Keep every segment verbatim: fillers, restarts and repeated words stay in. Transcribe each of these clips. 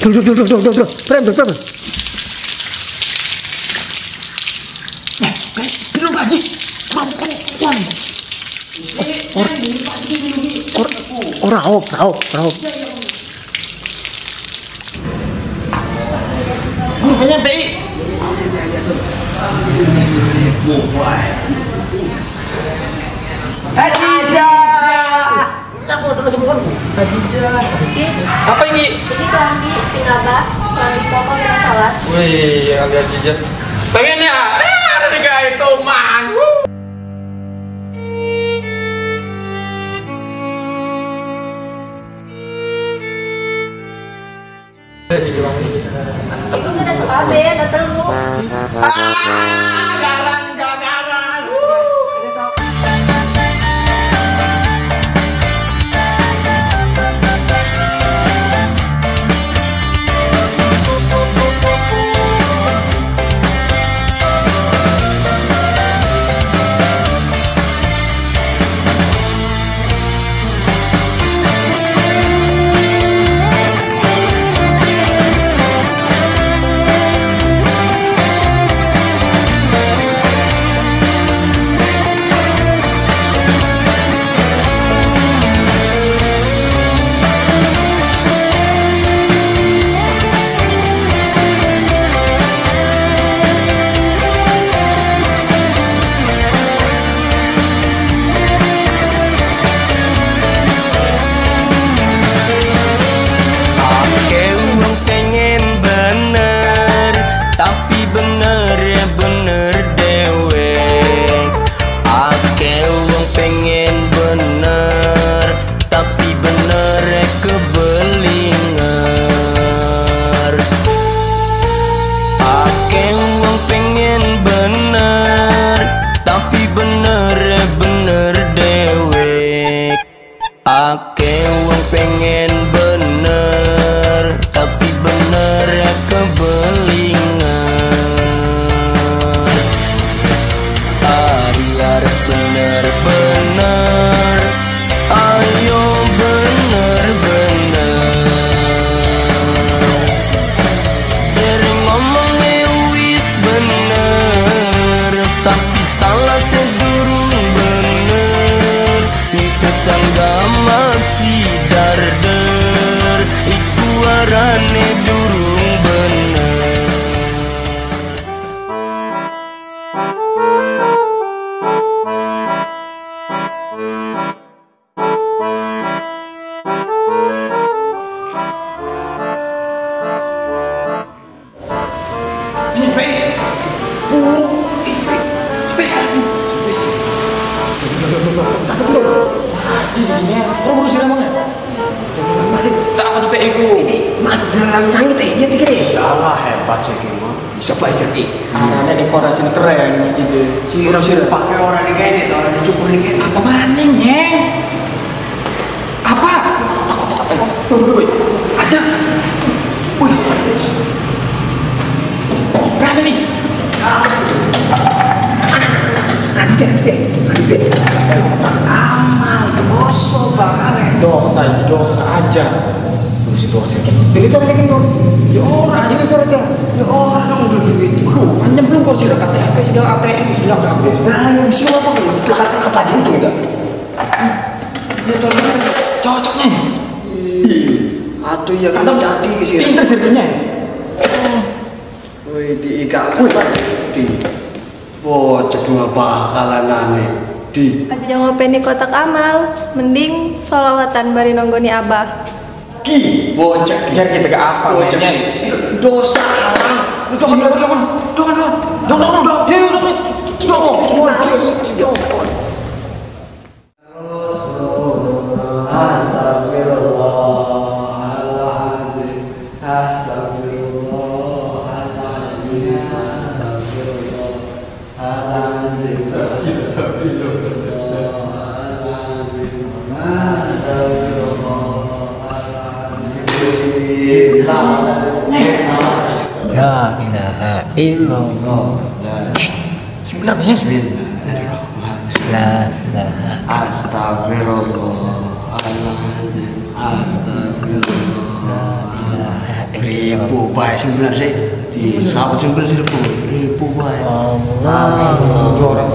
Duduk, duduk, duduk, duduk, frame, frame. Eh, belum Pak Haji. Ora, ora, ora, ora. Rupanya P I. Hadija. Aku udah ketemu Hadija. Apa ini? Ini kelambi Singapura, kelambi koko yang salah. Wih, kelambi Hadija. Pengen ya? Eh, ada tiga itu man. Itu kita sepabe, datang lu. Ah, garan, garan. Ake wong pengen bener, tapi bener ya kebelingan. Ariar bener-bener, ayo bener-bener. Jadi ngomongnya wis bener, tapi salah terdurung bener. Tetangga masih darder, iku arane durung bener. Ini P I. Oh, itu sepeda. Jadinya, kok baru sih namanya? Masih tak apa cepet itu? Ini masih dalam langit ya, iya tiga deh. Allah hebat sih mah. Siapa istri? Ada dekorasi keren masjid deh. Orang sih pakai orang di kayak orang dicukur di kayak. Apa manengnya? Apa? Takut-takut. Aja. Wih, berapa nih? Nanti, nanti, nanti. Amal, dosa bakal Dosa, dosa aja. dosa dosa. Jadi itu aja kan ya orang, jadi itu aja. Ya orang dong udah duit. Bro, panjang belum kok sih K T P segala A T M hilang gak bro? Nah, yang sih apa kan? Lekat-lekat aja itu enggak? Ya coba cocoknya. Atuh ya kan jadi sih. Pinter sirkunya. Wih, di ika di bocah dua bakalan aneh di Aja ngopeni kotak amal, mending solawatan bari nonggoni abah. ki bocah Kejar kita ke apa bocah mainnya? dosa haram. Lu tuh dong dong dong dong dong dong dong ya dong dong dong. Astagfirullahaladzim, astagfirullahaladzim, astagfirullahaladzim, La ilaha illallah. Sebenarnya Bismillahirrahmanirrahim. La ilaha. Astagfirullahaladzim, astagfirullah. Beri Ibu baik sing bener sih. Di sawet sing bener sih Bu. Ibu baik. Amin. Jorong.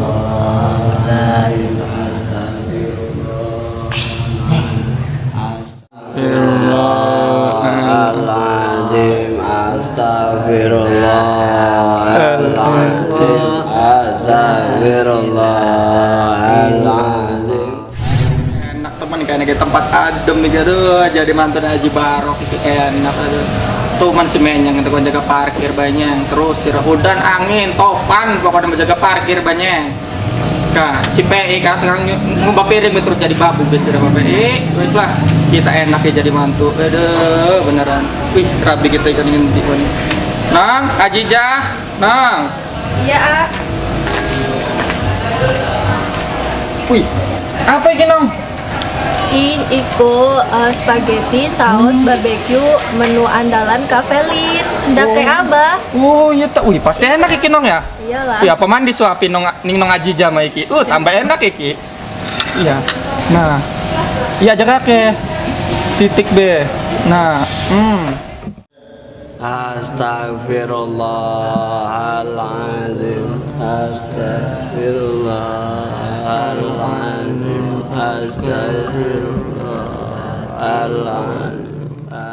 Astagfirullahaladzim, astagfirullahaladzim, astagfirullahaladzim. Enak teman kayak tempat adem nih aduh, jadi mantan Haji Barok itu enak aduh. Tuh man si menyang itu jaga parkir banyak, terus si udan angin topan pokoknya menjaga parkir banyak. Nah, si P I kan sekarang ngubah piring terus jadi babu besar sama P I. Wes lah, kita enak ya jadi mantu. Aduh, beneran. Wih, rabi kita ikan ngendi ini. Nang, Ajijah, Nang. Iya, A. Wih, apa ini Nang? In iku uh, spaghetti saus barbecue menu andalan Kafelin. Ndak kayak Abah. Oh iya tak, wih pasti enak iki Nong ya. Iyalah. Iya, apa mandi suapin nong ning nong aji jama iki. Uh, tambah enak iki. Iya. Nah. Iya jaga ke titik B. Nah, hmm. Astagfirullahaladzim, astagfirullahaladzim, astagfirullahaladzim.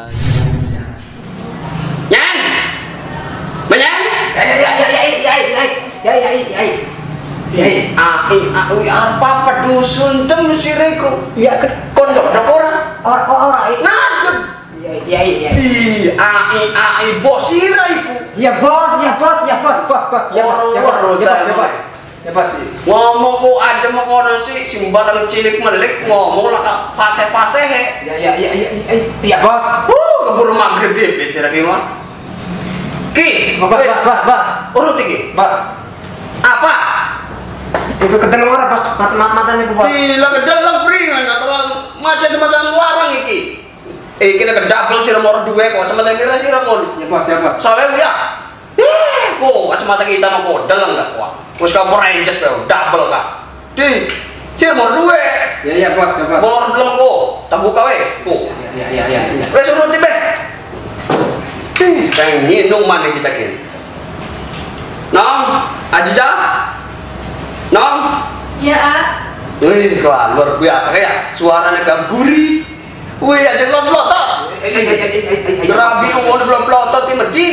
Yang, banyak. Ya ya ya ya ya ya ya ya ya ya. Ya, ah, ah, apa pedusun tem si Reko? Ya, kondok dokora. Or, or, or, nah, ya, ya, ya. Di, ah, ah, bos ira iku. Ya bos, ya bos, ya bos, bos, bos, ya bos, ya bos, ya bos, ya bos. Ya bos. Ngomong ku aja mau kono sih, simbalan cilik melik ngomong lah fase-fase he. Ya, ya, ya, ya, ya, bos. Uh, keburu maghrib deh, bicara gimana? Ki, bos, bos, bos, bos. Urut iki, bos. Apa? Itu kedeleng ora bos, mata-mata niku bos. Gila kedeleng pringan atau macam tempat larang iki. Eh kita kedabel sih nomor dua kok, tempat kira sih rakon. Ya bos, ya bos. Soalnya ya. Eh, kok kacamata kita mah kodel enggak kuat. Wis kapur ranges kok, double kak. Di, sih nomor dua. Ya ya bos, ya bos. Nomor deleng kok, tak buka weh. Kok. Ya ya ya ya. Wes urut tibe. Ih, kayak ngindung mana kita kira. Nong, Ajija. Nong. Iya, A. Wih, wah, luar biasa kayak suaranya gak gurih. Wih, aja lo pelotot. Rabi umur belum pelotot ini di.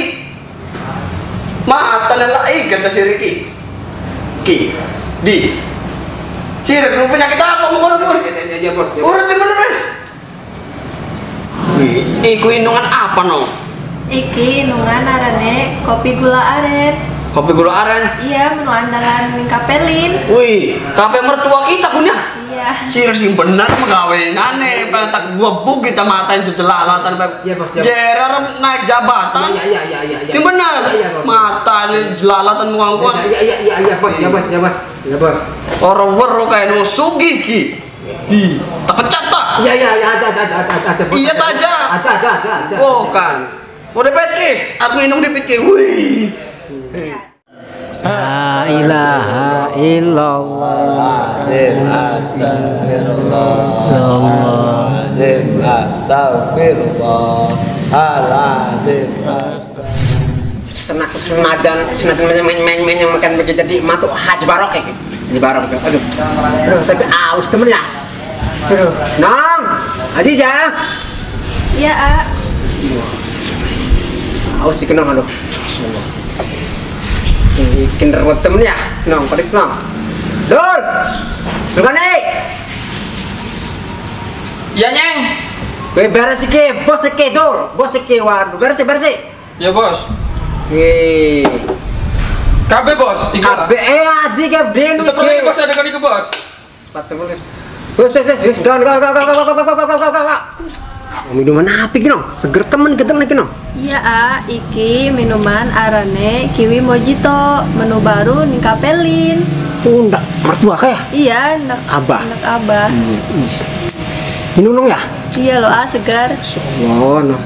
Mata nelai kata si Riki. Ki, di. Si Riki penyakit apa mau ngomong? Ya bos. Urut di mana bos? Wih, iku indungan apa no? Iki nungan arane kopi gula aren. Kopi gula aren. Iya, menu andalan Kafelin. Wih, kafe mertua kita punya. Iya. Sir sing bener pegawaiane, tak gua buk kita matain jejelalatan Iya, bos. jerer naik jabatan. Iya, iya, iya, iya. Sing bener. Iya, bos. Matane jelalatan muang-muang. Iya, iya, iya, iya, bos, ya bos, ya bos. Ya bos. Orang weru kayak no sugih ki. Hi, tak pecat tak? Iya, iya, iya, aja, aja, aja, aja, aja. Iya tak aja. Aja, aja, aja, aja. Oh kan. Mau D P T, aku minum D P T. Wih. La ilaha illallah, astagfirullahaladzim, astagfirullahaladzim. Senajan, senajan main-main yang makan begitu jadi matu Haji Barok kayak Haji Barok. Aduh, aduh, tapi aus temen ya. Aduh, Nong, Ajija. Iya, A. Aus sih kenong, aduh. Bikin rebut temen ya, Nong, padik Nong. Dul, bukan nih. Iya nyeng. Gue beres ke, bos ke, Dul, bos ke, waduh, beres beres. Ya bos. Wih, Kabe bos. kabe eh aji kabden. Seperti bos ada kali ke bos. Cepat cepat. Wes wes wes, gon gon gon gon gon gon gon gon gon. Minuman apa iki Nong? Seger temen keteng nih Nong. Iya, A. Iki minuman arane kiwi mojito, menu baru ning Kafelin. Oh, enggak, mertua kayak. Iya, nak Abah. Nak Abah. Minum Nong ya? Iya loh, A, segar. Oh, Nong.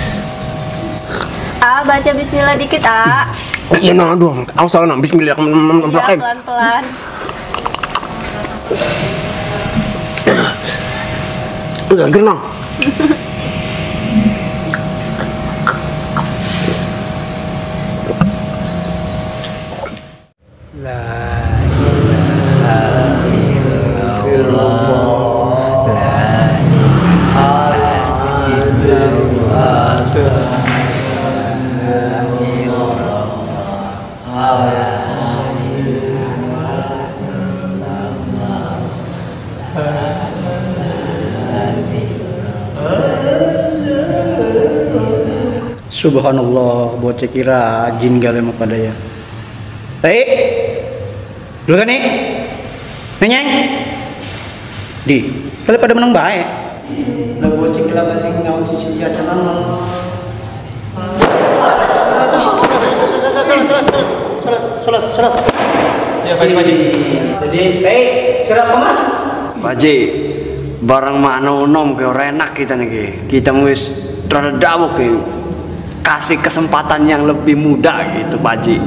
A, baca bismillah dikit, A. Oh, iya Nong, aduh, aku salah Nong, bismillah. Iya, pelan-pelan. Udah, ger Nong. Subhanallah, bocah kira jin gale mah pada ya. Baik. Dulu kan nih? Nenyang. Di, kalian pada menang baik. Lah bocah kira kasih ngaum sisi jajanan. Salat, salat, salat. Ya, Pak Haji. Jadi, baik, siapa komat? Pak Haji, barang mana unom ke orang enak kita nih, kita wis rada dawuk nih, kasih kesempatan yang lebih muda gitu Pak Haji.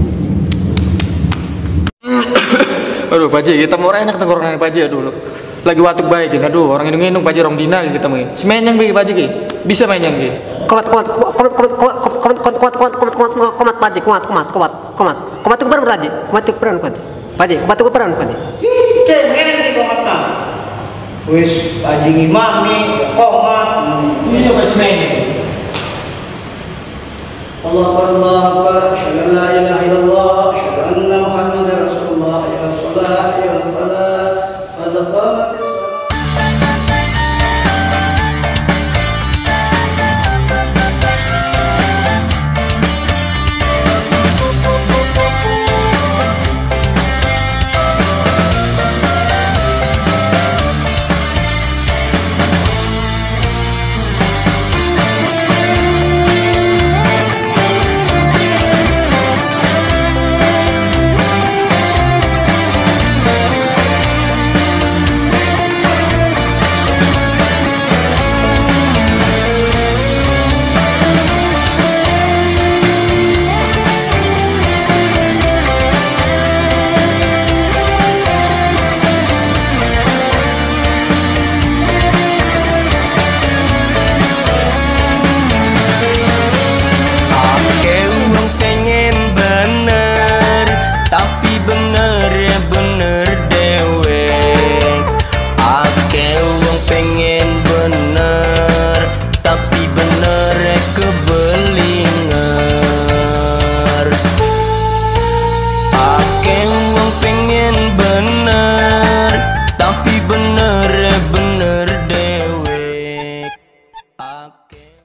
Aduh Pak Haji, kita mau enak tenggorokan Pak Haji aduh. Lagi watuk baik, aduh orang indung-indung Pak Haji orang dina kita mau. Semenyang bagi Pak Haji ki, bisa menyang ki. Komat, komat, komat, komat, komat, komat, komat, komat, komat, komat, komat, komat, komat, Pak Haji, komat, komat, komat, komat, komat itu peran Pak Haji, komat itu peran Pak Haji, Pak Haji, komat itu peran Pak Haji. Cengeng di komat mah. Wis Haji ngimami, komat. Iya Pak semenyang. Allah Akbar, Allah Akbar, asyhadu an la ilaha illallah, asyhadu anna Muhammadar Rasulullah, ya shalah, ya falah, qad qamatis shalah. bener bener dewek. Ake